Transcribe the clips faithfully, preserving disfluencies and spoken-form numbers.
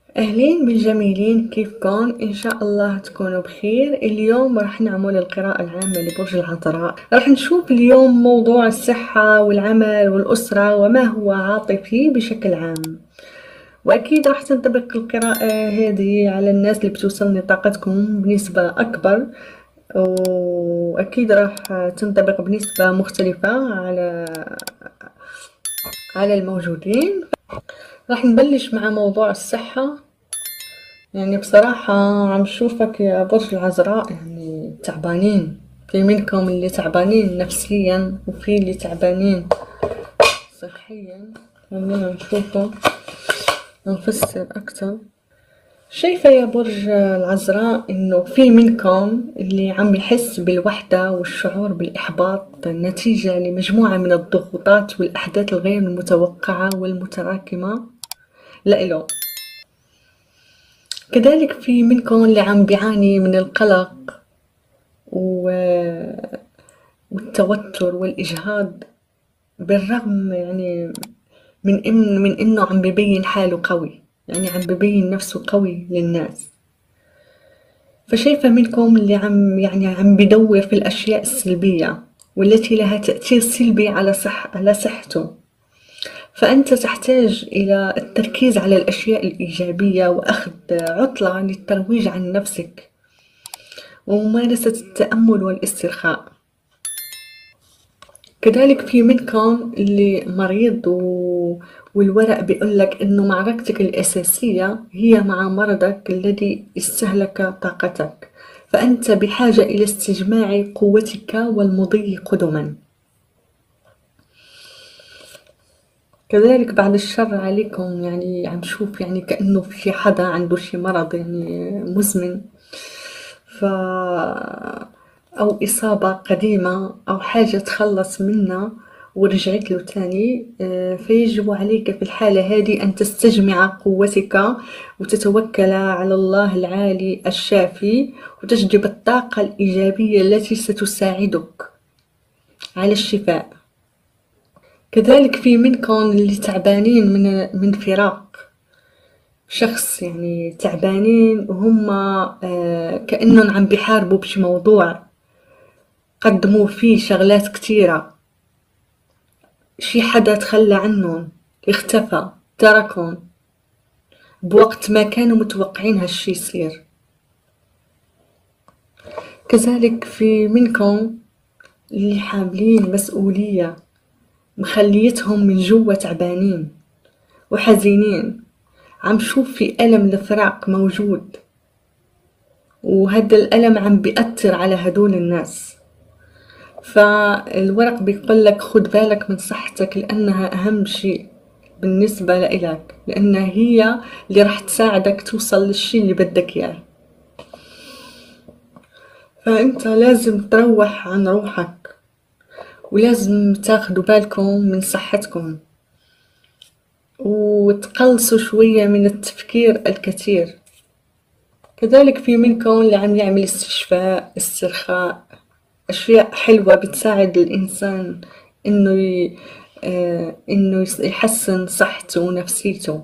أهلين بالجميلين، كيفكن؟ إن شاء الله تكونوا بخير. اليوم راح نعمل القراءة العامة لبرج العذراء. راح نشوف اليوم موضوع الصحة والعمل والأسرة وما هو عاطفي بشكل عام، وأكيد راح تنطبق القراءة هذه على الناس اللي بتوصلني طاقتكم بنسبة أكبر، وأكيد راح تنطبق بنسبة مختلفة على على الموجودين. راح نبلش مع موضوع الصحة. يعني بصراحة عم شوفك يا برج العذراء يعني تعبانين، في منكم اللي تعبانين نفسيا وفي اللي تعبانين صحيا. خلينا نشوفه نفسر أكتر. شايفة يا برج العذراء إنه في منكم اللي عم يحس بالوحدة والشعور بالإحباط نتيجة لمجموعة من الضغوطات والأحداث الغير المتوقعة والمتراكمة لإله. كذلك في منكم اللي عم بيعاني من القلق والتوتر والإجهاض، بالرغم يعني من إن من إنه عم ببين حاله قوي، يعني عم ببين نفسه قوي للناس. فشايفة منكم اللي عم يعني عم بدور في الأشياء السلبية والتي لها تأثير سلبي على صح على صحته. فأنت تحتاج إلى التركيز على الأشياء الإيجابية وأخذ عطلة للترويج عن نفسك وممارسة التأمل والاسترخاء. كذلك في منكم اللي مريض و... والورق بيقولك إنه معركتك الأساسية هي مع مرضك الذي استهلك طاقتك، فأنت بحاجة إلى استجماع قوتك والمضي قدما. كذلك بعد الشر عليكم، يعني عم شوف يعني كأنه في حدا عنده شي مرض يعني مزمن، ف أو إصابة قديمة أو حاجة تخلص منها ورجعت له تاني. فيجب عليك في الحالة هذه أن تستجمع قوتك وتتوكل على الله العالي الشافي وتجلب الطاقة الإيجابية التي ستساعدك على الشفاء. كذلك في منكم اللي تعبانين من من فراق شخص، يعني تعبانين وهم كأنهم عم بيحاربوا بشي موضوع قدموا فيه شغلات كتيرة، شي حدا تخلى عنهم، اختفى، تركهم بوقت ما كانوا متوقعين هالشي يصير. كذلك في منكم اللي حاملين مسؤولية مخليتهم من جوا تعبانين وحزينين، عم شوف في ألم الفراق موجود، وهذا الألم عم بيأثر على هدول الناس. فالورق بيقول لك خد بالك من صحتك لأنها أهم شيء بالنسبة لإلك، لأنها هي اللي راح تساعدك توصل للشيء اللي بدك إياه. فأنت لازم تروح عن روحك ولازم تاخدوا بالكم من صحتكم وتقلصوا شوية من التفكير الكثير. كذلك في منكم اللي عم يعمل استشفاء، استرخاء، أشياء حلوة بتساعد الإنسان إنه ي... آه إنه يحسن صحته ونفسيته.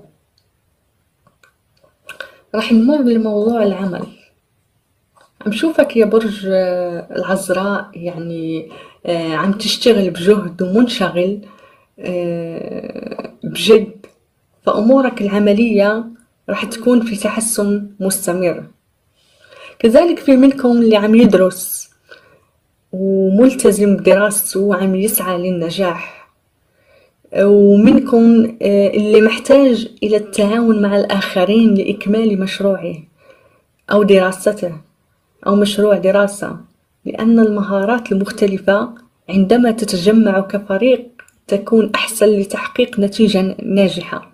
راح نمر لموضوع العمل. عم شوفك يا برج آه العذراء، يعني آه عم تشتغل بجهد ومنشغل آه بجد، فأمورك العملية راح تكون في تحسن مستمر. كذلك في منكم اللي عم يدرس وملتزم بدراسته وعم يسعى للنجاح، ومنكم اللي محتاج إلى التعاون مع الآخرين لإكمال مشروعه أو دراسته أو مشروع دراسة، لأن المهارات المختلفة عندما تتجمع كفريق تكون أحسن لتحقيق نتيجة ناجحة.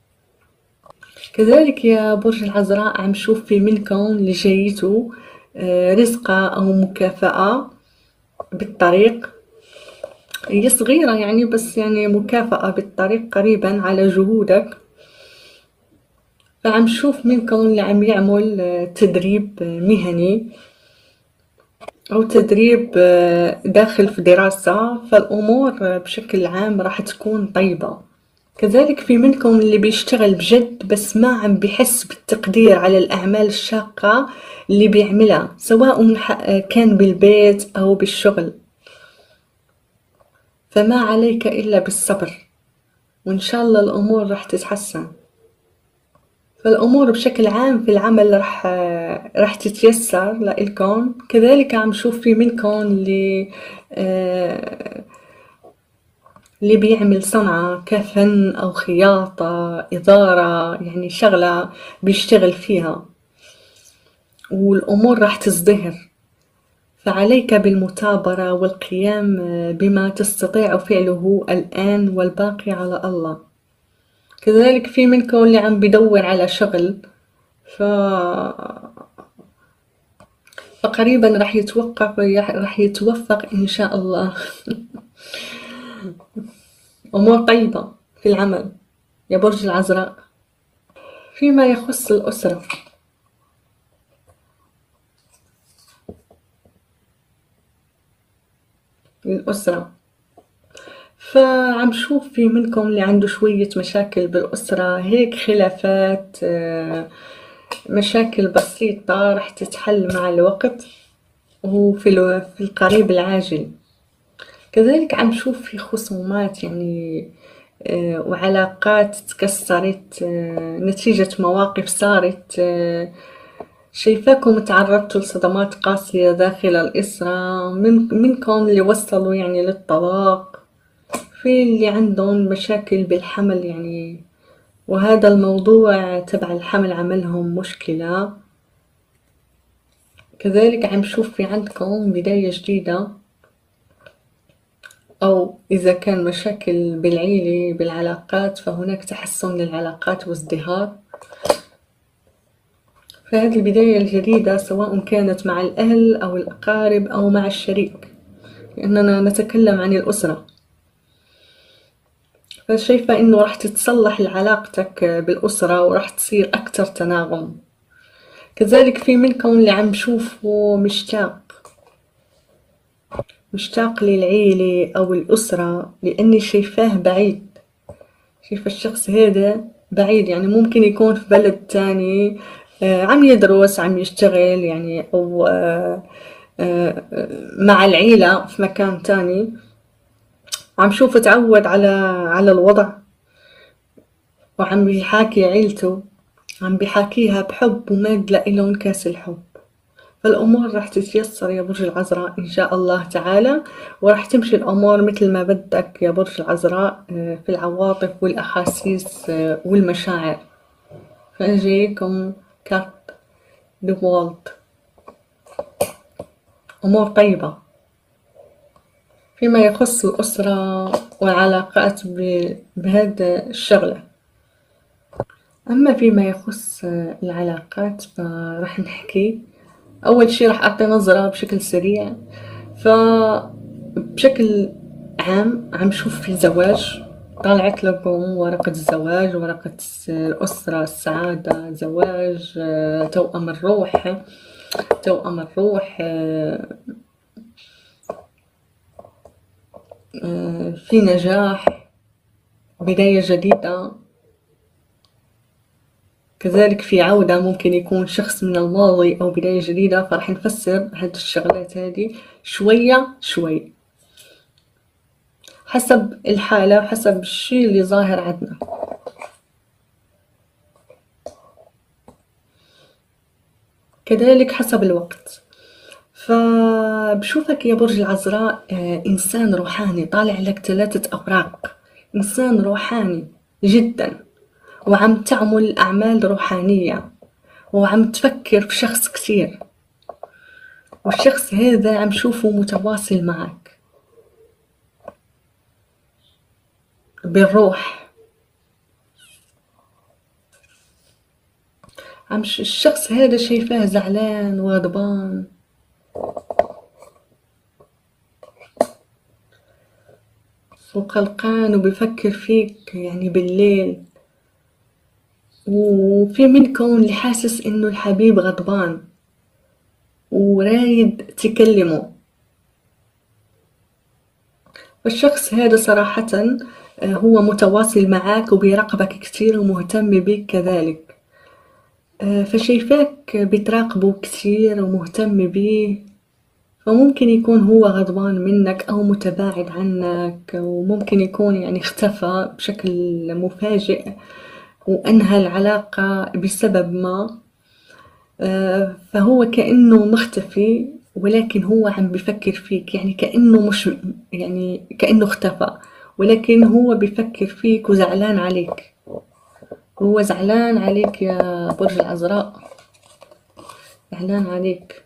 كذلك يا برج العذراء عم شوف في منكم اللي جايته رزقة أو مكافأة بالطريق، هي صغيرة يعني بس يعني مكافأة بالطريق قريبا على جهودك. فعم شوف منكم اللي عم يعمل تدريب مهني أو تدريب داخل في دراسة، فالأمور بشكل عام راح تكون طيبة. كذلك في منكم اللي بيشتغل بجد بس ما عم بيحس بالتقدير على الأعمال الشاقة اللي بيعملها، سواء كان بالبيت أو بالشغل، فما عليك إلا بالصبر، وإن شاء الله الأمور راح تتحسن. فالأمور بشكل عام في العمل راح راح تتيسر لإلكم. كذلك عم شوف في منكم اللي آه اللي بيعمل صنعة كفن أو خياطة، إدارة، يعني شغلة بيشتغل فيها والأمور راح تزدهر، فعليك بالمثابرة والقيام بما تستطيع فعله الآن والباقي على الله. كذلك في منكم اللي عم بدور على شغل، ف... فقريبا راح يتوقف راح يتوفق إن شاء الله. أمور طيبة في العمل يا برج العذراء. فيما يخص الأسرة، الأسرة فعم شوف في منكم اللي عنده شوية مشاكل بالأسرة، هيك خلافات، مشاكل بسيطة راح تتحل مع الوقت وفي في القريب العاجل. كذلك عم شوف في خصومات يعني وعلاقات تكسرت نتيجة مواقف صارت، شايفاكم تعرضتوا لصدمات قاسية داخل الأسرة، من منكم اللي وصلوا يعني للطلاق، في اللي عندهم مشاكل بالحمل يعني، وهذا الموضوع تبع الحمل عملهم مشكلة. كذلك عم شوف في عندكم بداية جديدة، أو إذا كان مشاكل بالعيلة بالعلاقات فهناك تحسن للعلاقات وازدهار. فهذه البداية الجديدة سواء كانت مع الأهل أو الأقارب أو مع الشريك، لأننا نتكلم عن الأسرة، فشايفة إنه راح تتصلح علاقتك بالأسرة وراح تصير أكتر تناغم. كذلك في منكم اللي عم شوفه مشتاق مشتاق للعيلة أو الأسرة، لأني شايفاه بعيد، شايفة الشخص هذا بعيد، يعني ممكن يكون في بلد تاني عم يدرس عم يشتغل يعني، أو مع العيلة في مكان تاني، عم شوف تعود على على الوضع وعم بيحاكي عيلته، عم بيحاكيها بحب وما تلاقي لهم كاس الحب. فالأمور راح تتيسر يا برج العذراء إن شاء الله تعالى، وراح تمشي الأمور مثل ما بدك يا برج العذراء في العواطف والأحاسيس والمشاعر. فأجيكم كارت دوالت، أمور طيبة فيما يخص الأسرة والعلاقات بهذا الشغلة. أما فيما يخص العلاقات فراح نحكي أول شي، راح أعطي نظرة بشكل سريع. فبشكل عام عم شوف في زواج، طالعت لكم ورقة الزواج، ورقة الأسرة، السعادة، زواج، توأم الروح، توأم الروح، في نجاح، بداية جديدة. كذلك في عودة، ممكن يكون شخص من الماضي أو بداية جديدة، فرح نفسر هاد الشغلات هذه شوية شوي حسب الحالة وحسب الشيء اللي ظاهر عندنا. كذلك حسب الوقت. فبشوفك يا برج العذراء إنسان روحاني، طالع لك ثلاثة أوراق، إنسان روحاني جدا، وعم تعمل أعمال روحانية، وعم تفكر في شخص كثير، والشخص هذا عم شوفه متواصل معك بالروح. عم الشخص هذا شايفاه زعلان وغضبان، وقلقان وبفكر فيك يعني بالليل. وفي منكم اللي حاسس انه الحبيب غضبان ورايد تكلمه، والشخص هذا صراحة آه، هو متواصل معاك وبيراقبك كتير ومهتم بيك كذلك. آه، فشايفاك بتراقبه كتير ومهتم بيه، فممكن يكون هو غضبان منك أو متباعد عنك، وممكن يكون يعني اختفى بشكل مفاجئ وأنهى العلاقة بسبب ما. آه، فهو كأنه مختفي، ولكن هو عم بفكر فيك، يعني كأنه مش يعني كأنه اختفى، ولكن هو بفكر فيك وزعلان عليك. هو زعلان عليك يا برج العذراء، زعلان عليك.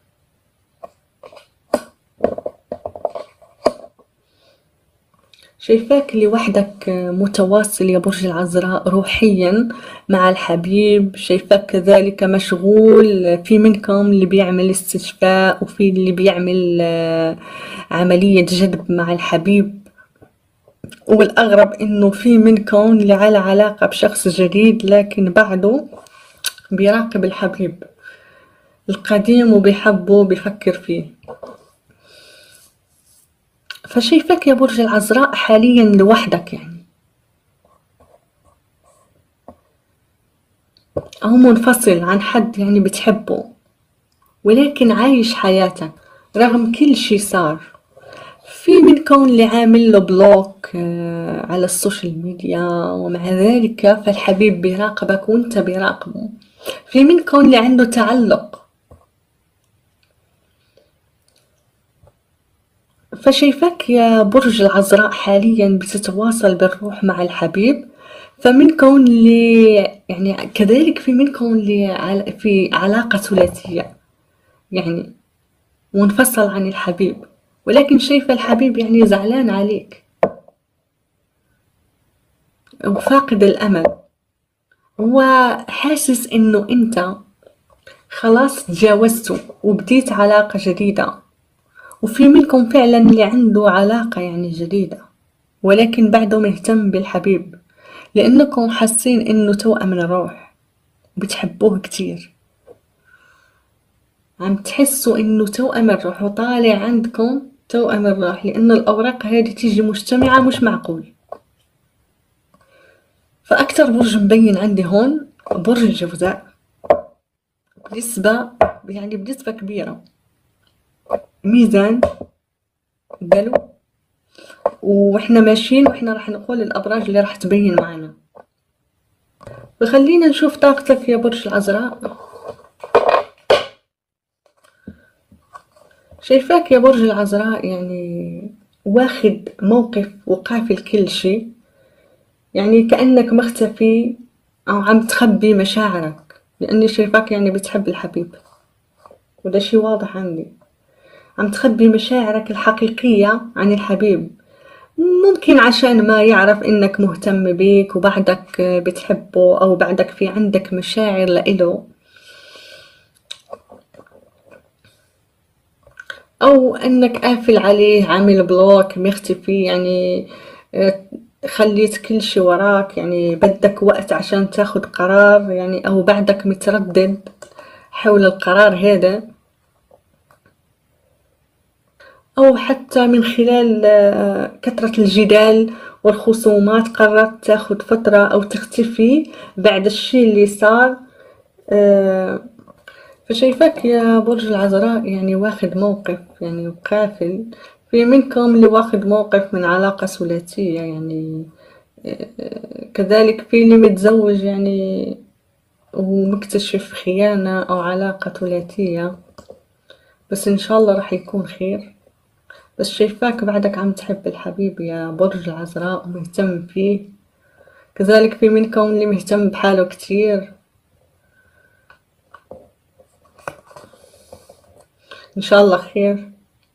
شايفاك لوحدك متواصل يا برج العذراء روحيا مع الحبيب. شايفاك كذلك مشغول، في منكم اللي بيعمل استشفاء وفي اللي بيعمل آه، عملية جذب مع الحبيب، والأغرب إنه في منكم اللي على علاقة بشخص جديد لكن بعده بيراقب الحبيب القديم وبيحبه بيفكر فيه. فشايفاك يا برج العذراء حاليا لوحدك، يعني أو منفصل عن حد يعني بتحبه، ولكن عايش حياتك رغم كل شي صار. في منكم اللي عامل له بلوك آه، على السوشيال ميديا، ومع ذلك فالحبيب بيراقبك وانت بيراقبه. في منكم اللي عنده تعلق، فشايفاك يا برج العذراء حاليا بتتواصل بالروح مع الحبيب. فمنكم اللي يعني كذلك في منكم اللي عل- في علاقة ثلاثية، يعني منفصل عن الحبيب، ولكن شايفة الحبيب يعني زعلان عليك وفاقد الأمل. هو حاسس إنه أنت خلاص تجاوزته وبديت علاقة جديدة، وفي منكم فعلا اللي عنده علاقة يعني جديدة، ولكن بعده مهتم بالحبيب لأنكم حاسين إنه توأم الروح، بتحبوه كتير. عم تحسوا إنه توأم الروح وطالع عندكم توأم الروح، لأن الأوراق هذه تيجي مجتمعة مش معقول. فأكتر برج مبين عندي هون برج الجوزاء، بنسبة يعني بنسبة كبيرة. ميزان، دلو، واحنا ماشيين واحنا راح نقول الأبراج اللي راح تبين معنا. فخلينا نشوف طاقتك يا برج العذراء. شايفاك يا برج العذراء يعني واخد موقف وقافل كل شي، يعني كأنك مختفي أو عم تخبي مشاعرك، لأني شايفاك يعني بتحب الحبيب، وده شي واضح عندي. عم تخبي مشاعرك الحقيقية عن الحبيب، ممكن عشان ما يعرف إنك مهتم بيك وبعدك بتحبه، أو بعدك في عندك مشاعر لإله، أو إنك قافل عليه عامل بلوك مختفي، يعني آه، خليت كل شي وراك، يعني بدك وقت عشان تاخد قرار، يعني أو بعدك متردد حول القرار هذا، أو حتى من خلال آه، كثرة الجدال والخصومات قررت تاخد فترة أو تختفي بعد الشي اللي صار. آه، فشايفاك يا برج العذراء يعني واخد موقف يعني وقافل. في منكم اللي واخد موقف من علاقة ثلاثية، يعني آه، كذلك في اللي متزوج يعني ومكتشف خيانة أو علاقة ثلاثية، بس إن شاء الله راح يكون خير. بس شايفاك بعدك عم تحب الحبيب يا برج العذراء ومهتم فيه. كذلك في منكم اللي مهتم بحاله كتير، إن شاء الله خير.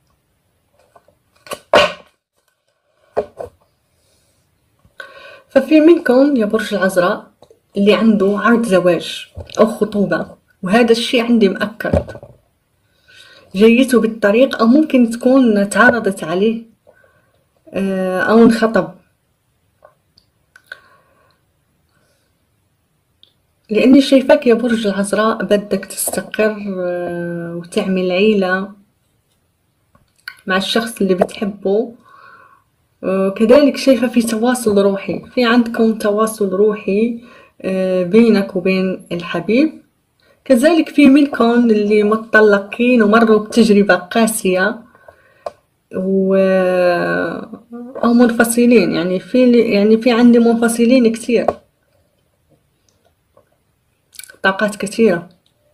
ففي منكم يا برج العذراء اللي عنده عرض زواج أو خطوبة، وهذا الشي عندي مأكد جيته بالطريق، أو ممكن تكون تعرضت عليه آه، أو انخطب، لأني شايفاك يا برج العذراء بدك تستقر آه، وتعمل عيلة مع الشخص اللي بتحبه، وكذلك شايفة في تواصل روحي، في عندكم تواصل روحي آه، بينك وبين الحبيب. كذلك في منكم اللي متطلقين ومروا بتجربة قاسية و أو منفصلين، يعني في يعني في عندي منفصلين كتير، طاقات كتيرة.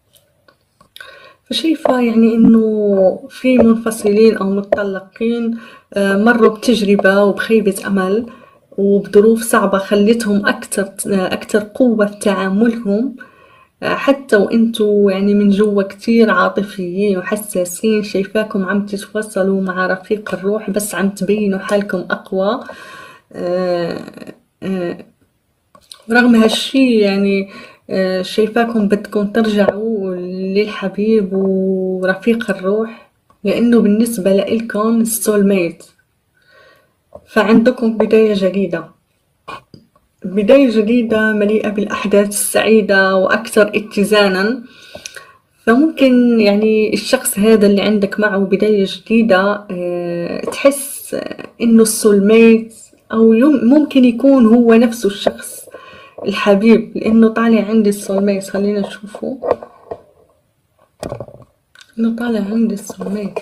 فشايفة يعني إنه في منفصلين أو متطلقين آه، مروا بتجربة وبخيبة أمل وبظروف صعبة خلتهم أكتر أكتر قوة في تعاملهم، آه، حتى وانتوا يعني من جوا كتير عاطفيين وحساسين. شايفاكم عم تتواصلوا مع رفيق الروح بس عم تبينوا حالكم أقوى. آه، آه، رغم هالشي يعني آه، شايفاكم بدكم ترجعوا للحبيب ورفيق الروح، لأنه بالنسبة لإلكم السول ميت. فعندكم بداية جديدة، بداية جديدة مليئة بالأحداث السعيدة وأكثر اتزانا. فممكن يعني الشخص هذا اللي عندك معه بداية جديدة آه، تحس إنه السول ميت، أو ممكن يكون هو نفسه الشخص الحبيب، لأنه طالع عندي السول ميت. خلينا نشوفه، إنه طالع عندي السول ميت.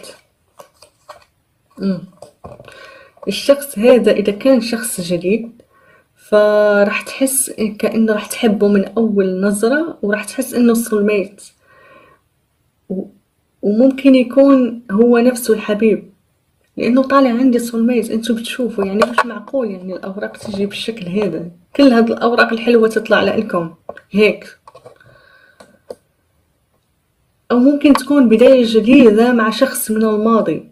الشخص هذا إذا كان شخص جديد فراح تحس كأنه راح تحبه من أول نظرة، وراح تحس إنه السول ميت، وممكن يكون هو نفسه الحبيب، لأنه طالع عندي سول ميت. انتوا بتشوفوا يعني مش معقول يعني الأوراق تجي بالشكل هذا، كل هاد الأوراق الحلوة تطلع لكم هيك. أو ممكن تكون بداية جديدة مع شخص من الماضي.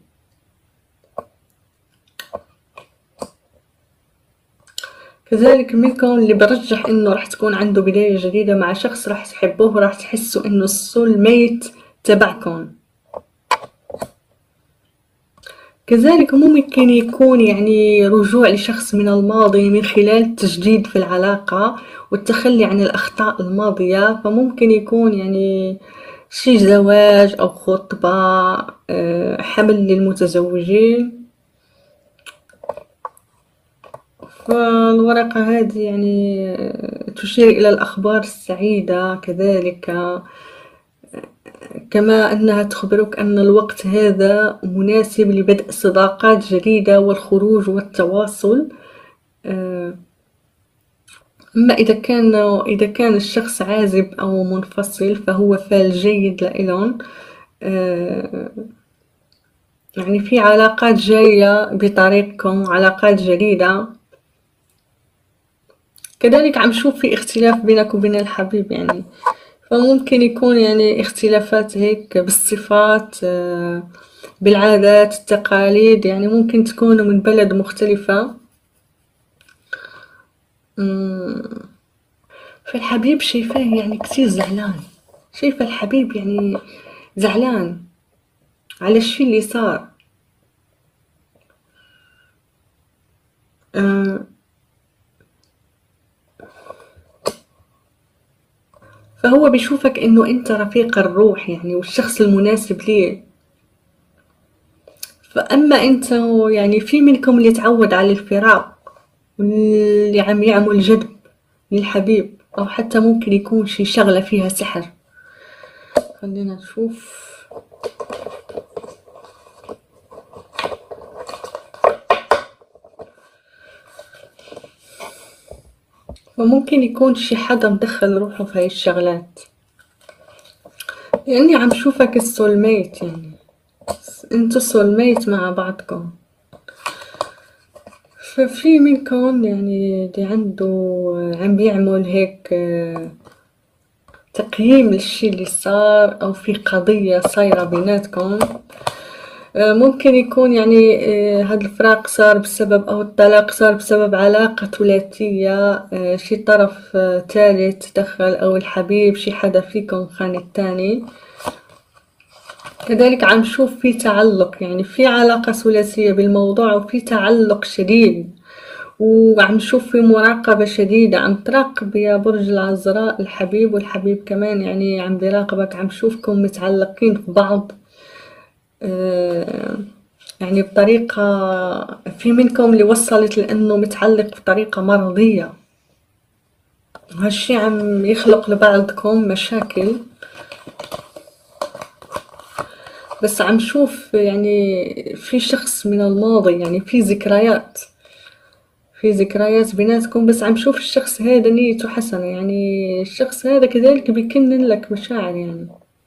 كذلك منكم اللي برجح إنه راح تكون عنده بداية جديدة مع شخص راح تحبوه وراح تحسوا إنه السول ميت تبعكم. كذلك ممكن يكون يعني رجوع لشخص من الماضي من خلال التجديد في العلاقة والتخلي عن الأخطاء الماضية. فممكن يكون يعني شي زواج أو خطبة، آه، حمل للمتزوجين. فالورقة هذه يعني آه، تشير إلى الأخبار السعيدة. كذلك كما أنها تخبرك أن الوقت هذا مناسب لبدء صداقات جديدة والخروج والتواصل. أما إذا كان إذا كان الشخص عازب أو منفصل فهو فال جيد لإلهم. يعني في علاقات جاية بطريقكم، علاقات جديدة. كذلك عم شوف في اختلاف بينك وبين الحبيب، يعني فممكن يكون يعني اختلافات هيك بالصفات، بالعادات التقاليد. يعني ممكن تكونوا من بلد مختلفة. فالحبيب شايفاه يعني كتير زعلان، شايفة الحبيب يعني زعلان على الشي اللي صار. آه فهو بيشوفك انه انت رفيق الروح يعني والشخص المناسب ليه. فاما انت يعني في منكم اللي تعود على الفراق واللي عم يعمل جذب للحبيب، او حتى ممكن يكون شي شغلة فيها سحر. خلينا نشوف. وممكن يكون شي حدا مدخل روحه في هاي الشغلات، لاني عم شوفك السول ميت، يعني انتو سول ميت مع بعضكم. ففي منكم يعني اللي عنده عم بيعمل هيك تقييم للشي اللي صار، او في قضية صايرة بيناتكم. ممكن يكون يعني هذا الفراق صار بسبب، او الطلاق صار بسبب علاقة ثلاثية، شي طرف ثالث دخل، او الحبيب شي حدا فيكم خان التاني. كذلك عم نشوف في تعلق، يعني في علاقة ثلاثية بالموضوع وفي تعلق شديد، وعم نشوف في مراقبة شديدة. عم تراقب يا برج العذراء الحبيب، والحبيب كمان يعني عم بيراقبك. عم شوفكم متعلقين في بعض. آه يعني بطريقة، في منكم اللي وصلت لأنه متعلق بطريقة مرضية، وهالشي عم يخلق لبعضكم مشاكل. بس عم شوف يعني في شخص من الماضي، يعني في ذكريات في ذكريات بيناتكم، بس عم شوف الشخص هذا نيته حسنة، يعني الشخص هذا كذلك بيكنن لك مشاعر يعني.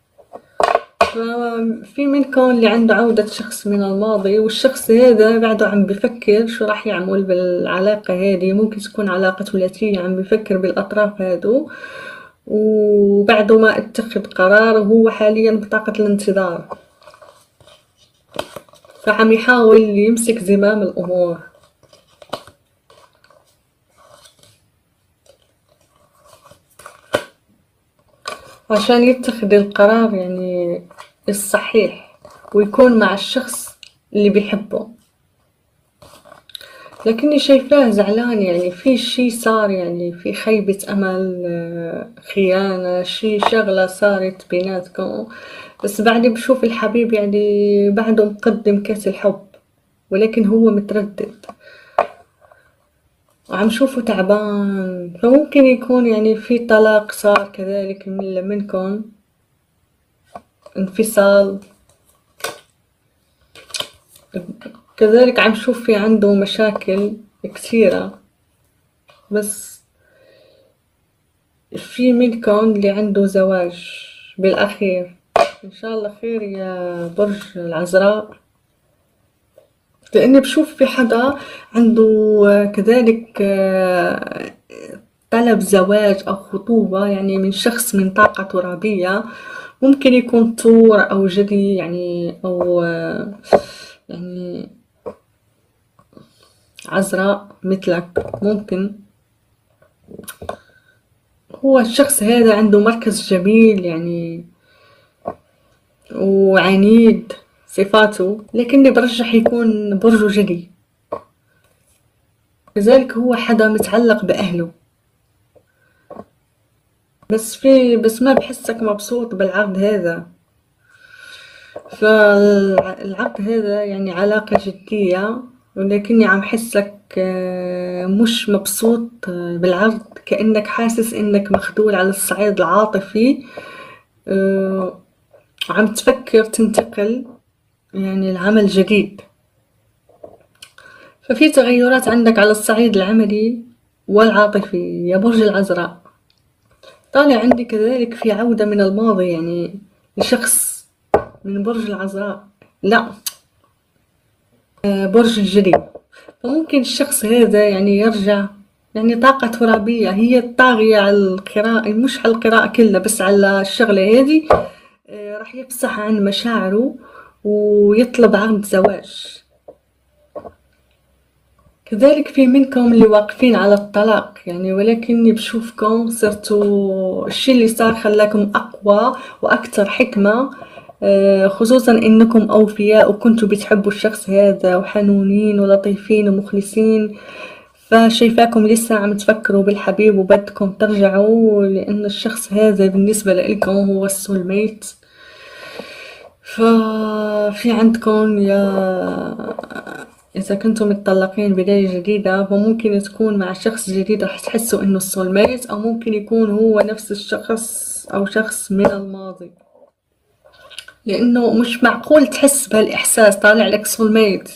ففي منكم اللي عنده عودة شخص من الماضي، والشخص هذا بعده عم بفكر شو راح يعمل بالعلاقة هذه. ممكن تكون علاقة ثلاثية، عم بفكر بالأطراف هادو، وبعده ما اتخذ قرار، وهو حاليا بطاقة الانتظار، فعم يحاول يمسك زمام الأمور. عشان يتخذ القرار يعني الصحيح، ويكون مع الشخص اللي بيحبه. لكني شايفاه زعلان، يعني في شي صار، يعني في خيبة أمل، آه، خيانة، شي شغلة صارت بيناتكم. بس بعدي بشوف الحبيب يعني بعده مقدم كاس الحب، ولكن هو متردد، وعم شوفه تعبان. فممكن يكون يعني في طلاق صار كذلك من منكم، انفصال كذلك. عم شوف في عنده مشاكل كثيرة، بس في منكم اللي عنده زواج بالأخير. إن شاء الله خير يا برج العذراء، لأني بشوف في حدا عنده كذلك آه، طلب زواج أو خطوبة، يعني من شخص من طاقة ترابية. ممكن يكون طور أو جدي يعني، أو آه، يعني عذراء مثلك ممكن. هو الشخص هذا عنده مركز جميل يعني، وعنيد صفاته، لكني برجح يكون برجه جدي. لذلك هو حدا متعلق بأهله، بس في بس ما بحسك مبسوط بالعقد هذا. فالعقد هذا يعني علاقة جدية، ولكني عم حسك آه، مش مبسوط آه، بالعقد، كأنك حاسس إنك مخذول على الصعيد العاطفي. آه، عم تفكر تنتقل يعني لعمل جديد. ففي تغيرات عندك على الصعيد العملي والعاطفي يا برج العذراء. طالع عندي كذلك في عودة من الماضي، يعني لشخص من برج العذراء، لا آه، برج الجدي. فممكن الشخص هذا يعني يرجع، يعني طاقة ترابية هي الطاغية على القراءة، مش على القراءة كلها بس على الشغلة هذه. آه، راح يفصح عن مشاعره ويطلب عقد زواج. كذلك في منكم اللي واقفين على الطلاق يعني، ولكني بشوفكم صرتوا الشي اللي صار خلاكم أقوى وأكثر حكمة، آه، خصوصا إنكم أوفياء وكنتوا بتحبوا الشخص هذا وحنونين ولطيفين ومخلصين. فشايفاكم لسه عم تفكروا بالحبيب وبدكم ترجعوا، لأن الشخص هذا بالنسبة لكم هو السول ميت. ففي عندكم يا إذا كنتم متطلقين بداية جديدة، فممكن تكون مع شخص جديد رح تحسوا إنه السول ميت، أو ممكن يكون هو نفس الشخص أو شخص من الماضي، لأنه مش معقول تحس بهالإحساس، طالع لك سول ميت.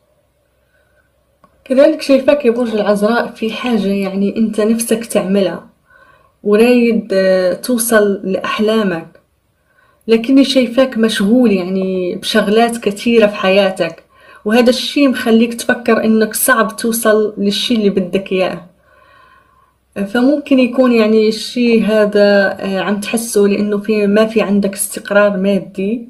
كذلك شايفاك يا برج العذراء في حاجة يعني أنت نفسك تعملها ورايد آه، توصل لأحلامك، لكني شايفاك مشغول يعني بشغلات كثيرة في حياتك، وهذا الشي مخليك تفكر انك صعب توصل للشي اللي بدك اياه. فممكن يكون يعني الشي هذا آه، عم تحسه لانه في ما في عندك استقرار مادي،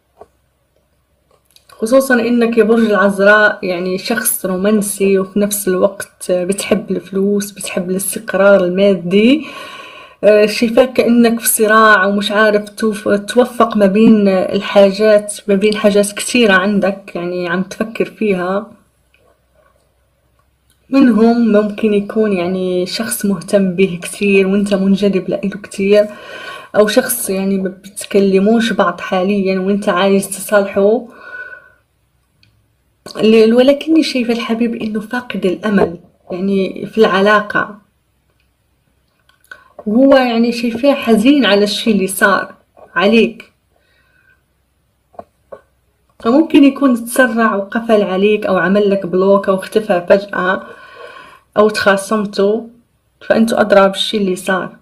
خصوصا انك يا برج العذراء يعني شخص رومانسي، وفي نفس الوقت بتحب الفلوس، بتحب الاستقرار المادي. آه، شايفاك كأنك في صراع ومش عارف توف- توفق ما بين الحاجات، ما بين حاجات كثيرة عندك يعني عم تفكر فيها. منهم ممكن يكون يعني شخص مهتم به كثير وانت منجذب له كثير، او شخص يعني ما بتكلموش بعض حاليا وانت عايز تصالحه. ل- ولكني شايفة الحبيب إنه فاقد الأمل يعني في العلاقة، وهو يعني شايفاه حزين على الشي اللي صار عليك، فممكن يكون تسرع وقفل عليك أو عمل لك بلوك أو اختفى فجأة أو تخاصمتوا، فأنتوا أدرى بالشي اللي صار.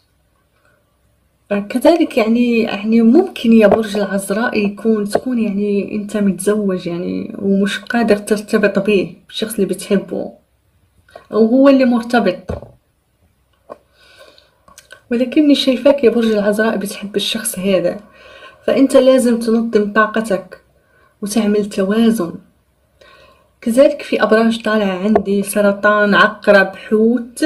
كذلك يعني يعني ممكن يا برج العذراء يكون تكون يعني أنت متزوج يعني ومش قادر ترتبط به بالشخص اللي بتحبه، أو هو اللي مرتبط، ولكني شايفاك يا برج العذراء بتحب الشخص هذا، فأنت لازم تنظم طاقتك وتعمل توازن. كذلك في أبراج طالعة عندي سرطان، عقرب، حوت.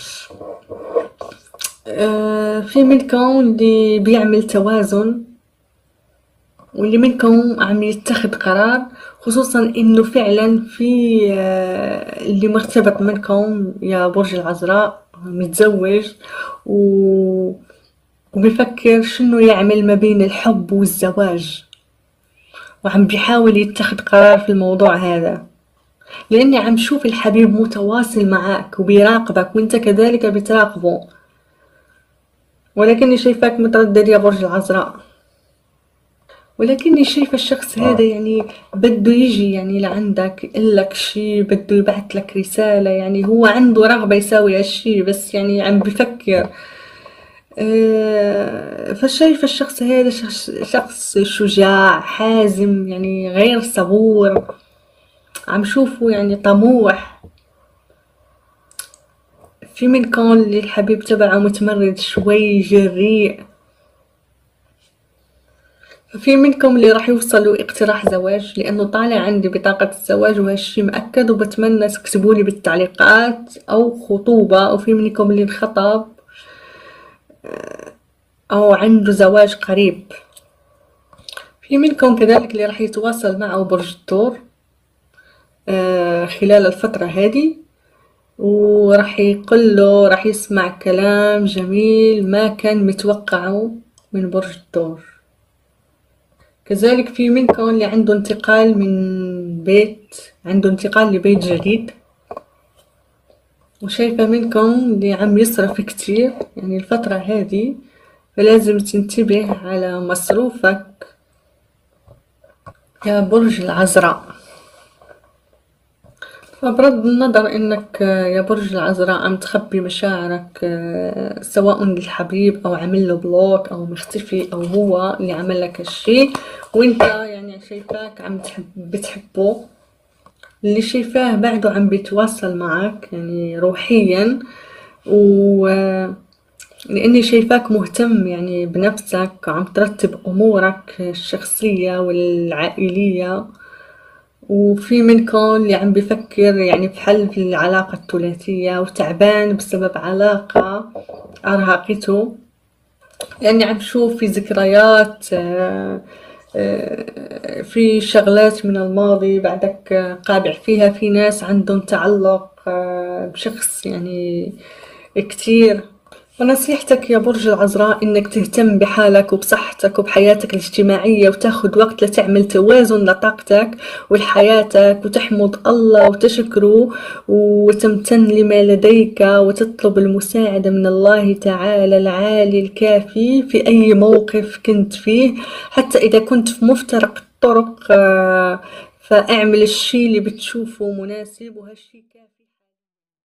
آه، في منكم اللي بيعمل توازن واللي منكم عم يتخذ قرار، خصوصا انه فعلا في آه، اللي مرتبط منكم يا برج العذراء متزوج و... وبيفكر شنو يعمل ما بين الحب والزواج، وعم بيحاول يتخذ قرار في الموضوع هذا، لاني عم شوف الحبيب متواصل معك وبيراقبك وانت كذلك بتراقبه، ولكني شايفاك متردد يا برج العذراء. ولكني شايفة الشخص هذا يعني بده يجي يعني لعندك يقلك شي، بده يبعت لك رسالة، يعني هو عنده رغبة يساوي هالشي بس يعني عم بفكر. أه فشايفة الشخص هذا شخص, شخص شجاع حازم يعني غير صبور، عم شوفه يعني طموح. في منكم اللي الحبيب تبعه متمرد شوي جريء، في منكم اللي راح يوصلوا اقتراح زواج، لانه طالع عندي بطاقة الزواج وهالشي مأكد، وبتمنى تكتبولي بالتعليقات، او خطوبة، او في منكم اللي انخطب او عنده زواج قريب. في منكم كذلك اللي راح يتواصل معه برج الثور آه خلال الفترة هذه، وراح يقول له راح يسمع كلام جميل ما كان متوقعه من برج الثور. كذلك في منكم اللي عنده انتقال من بيت، عنده انتقال لبيت جديد، وشايفة منكم اللي عم يصرف كتير يعني الفترة هذه، فلازم تنتبه على مصروفك يا برج العذراء. فبغض النظر انك يا برج العذراء عم تخبي مشاعرك سواء للحبيب او عمل له بلوك او مختفي او هو اللي عمل لك هالشي وانت يعني شايفاك عم تحب بتحبه، اللي شايفاه بعده عم بيتواصل معك يعني روحيا، و لاني شايفاك مهتم يعني بنفسك، عم ترتب امورك الشخصية والعائلية. وفي منكم اللي عم بفكر يعني في حل في العلاقة الثلاثية وتعبان بسبب علاقة أرهقته، لأني عم شوف في ذكريات آه، آه، في شغلات من الماضي بعدك قابع فيها، في ناس عندهم تعلق آه، بشخص يعني كتير. ونصيحتك يا برج العذراء انك تهتم بحالك وبصحتك وبحياتك الاجتماعية، وتاخد وقت لتعمل توازن لطاقتك ولحياتك، وتحمد الله وتشكره وتمتن لما لديك، وتطلب المساعدة من الله تعالى العالي الكافي في اي موقف كنت فيه، حتى اذا كنت في مفترق الطرق آه، فاعمل الشي اللي بتشوفه مناسب، وهالشي